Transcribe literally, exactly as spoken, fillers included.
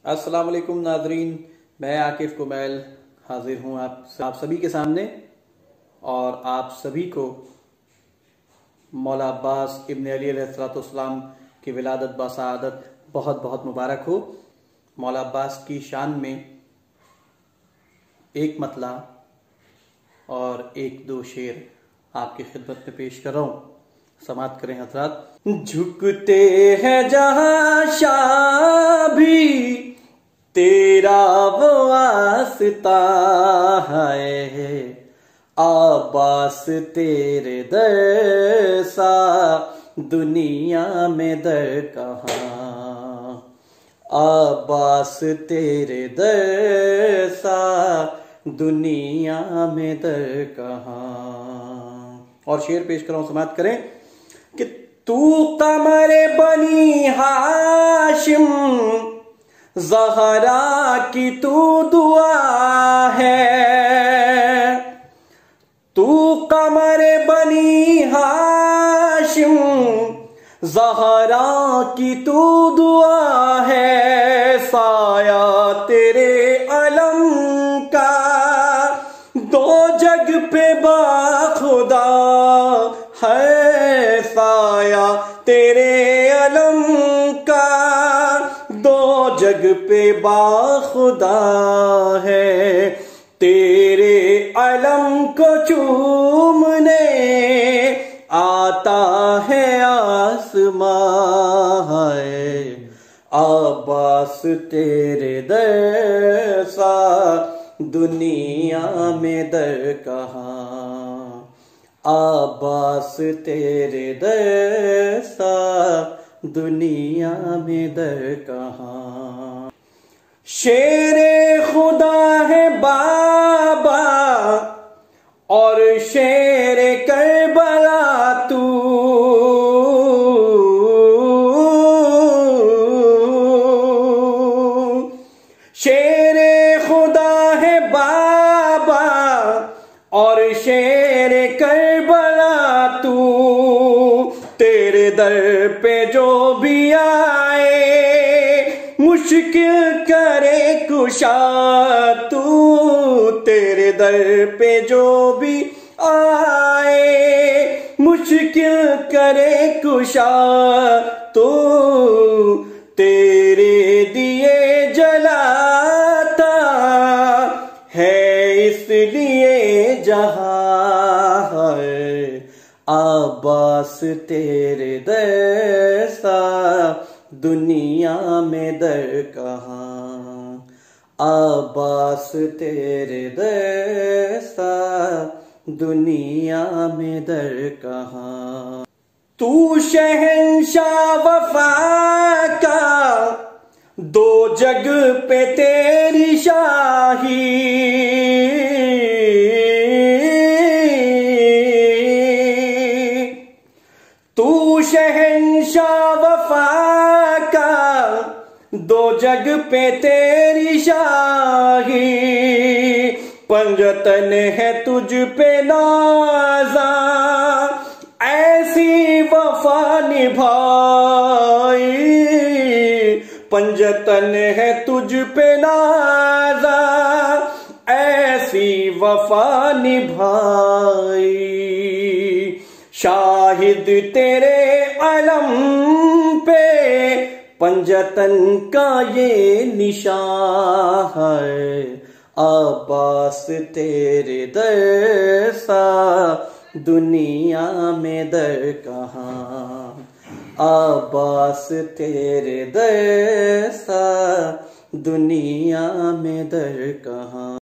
अस्सलाम वालेकुम नाजरीन, मैं आकिफ कुमैल हाजिर हूँ आप आप सभी के सामने और आप सभी को मौला अब्बास इब्न अली अलैहिस्सलाम की विलादत बासआदत बहुत बहुत मुबारक हो। मौला अब्बास की शान में एक मतला और एक दो शेर आपकी खिदमत में पेश कर रहा हूँ, समात करें हजरात। झुकते हैं जहां शाह भी तेरा वो वास्ता है, अब्बास तेरे दर सा दुनिया में दर कहाँ, अब्बास तेरे दर सा दुनिया में दर कहाँ। और शेर पेश कर रहा हूं, समात करें कि तू कमरे बनी हाशिम ज़हरा की तू दुआ है, तू कमरे बनी हाशिम ज़हरा की तू दुआ है, साया तेरे अलम का दो जग पे बाखुदा है, साया तेरे अलम का दो जग पे बाखुदा है, तेरे अलम को चूमने आता है आसमां है, अब्बास तेरे दर सा दुनिया में दर कहाँ, अब्बास तेरे दर सा दुनिया में दर कहाँ। शेरे खुदा है बाबा और शेरे करबला तू, शेरे खुदा है बाबा और शेरे करबला तू, तेरे दर पे जो भी आए मुश्किल करे कुशा तू, तेरे दर पे जो भी आए मुश्किल करे कुशा तू, तेरे दिए जलाता है इसलिए जहां है, अब्बास तेरे दर सा दुनिया में दर कहाँ, अब्बास तेरे दर सा दुनिया में दर कहाँ। तू शहंशाह वफा का दो जग पे तेरी शाही, तू शहंशाह वफा का दो जग पे तेरी शाही, पंजतन है तुझ पे नाज़ा ऐसी वफा निभाई, पंजतन है तुझ पे नाज़ा ऐसी वफा निभाई, शाहिद तेरे अलम पे पंजतन का ये निशान है, अब्बास तेरे दर सा दुनिया में दर कहाँ, अब्बास तेरे दर सा दुनिया में दर कहाँ।